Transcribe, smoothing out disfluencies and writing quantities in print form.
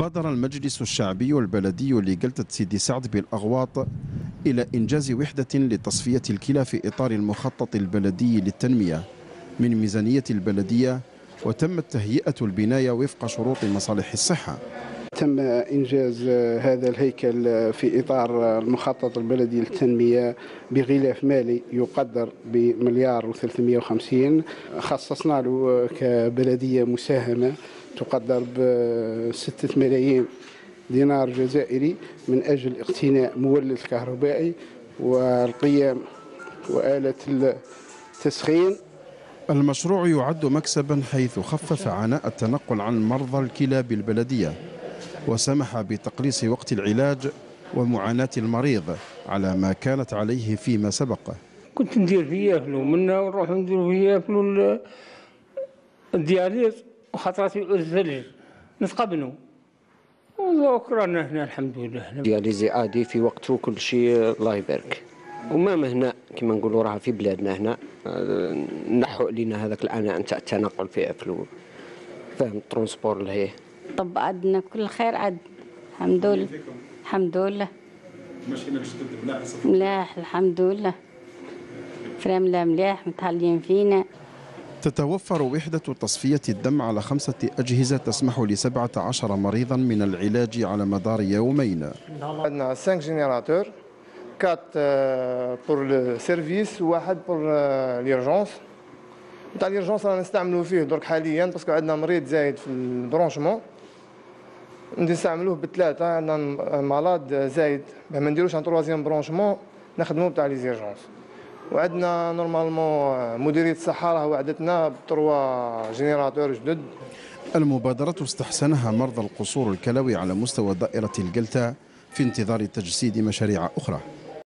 بادر المجلس الشعبي البلدي لجلتة سيدي سعد بالأغواط إلى إنجاز وحدة لتصفية الكلى في إطار المخطط البلدي للتنمية من ميزانية البلدية، وتمت تهيئة البناية وفق شروط مصالح الصحة. تم إنجاز هذا الهيكل في إطار المخطط البلدي للتنمية بغلاف مالي يقدر بمليار و350. خصصنا له كبلدية مساهمة تقدر ب6 ملايين دينار جزائري من أجل اقتناء مولد كهربائي والقيام وآلة التسخين. المشروع يعد مكسبا حيث خفف عناء التنقل عن مرضى الكلى بالبلدية، وسمح بتقليص وقت العلاج ومعاناة المريض على ما كانت عليه فيما سبق. كنت ندير فيه فلو منا ونروح ندير فيه فلو الدياليز وخطرات الثلج نتقبلوا، وكرانا هنا الحمد لله. دياليزي عادي في وقته كل شيء الله يبارك. وما هنا كما نقولوا راها في بلادنا هنا نحو لنا هذاك العناء نتاع التنقل في فلو فهم الترونسبور اللي هي. طب عندنا كل خير عد الحمد لله. الحمد لله ماشيين ملاح الحمد لله، فرامله ملاح متهلين فينا. تتوفر وحدة تصفية الدم على 5 أجهزة تسمح ل17 مريضا من العلاج على مدار يومين. عندنا 5 جينيراتور، 4 بور لو سيرفيس وواحد بور ليرجونس. نتاع ليرجونس رانا نستعملوه فيه درك حاليا باسكو عندنا مريض زايد في البرونشمون، نستعملوه ب3. عندنا مالاد زايد ما نديروش ان تروازيام برونشمون نخدموه بتاع لي زيرجونس. وعندنا نورمالمون مديريه الصحه راه وعدتنا ب3 جينيراتور جدد. المبادرة استحسنها مرضى القصور الكلوي على مستوى دائرة الجلتة في انتظار تجسيد مشاريع أخرى.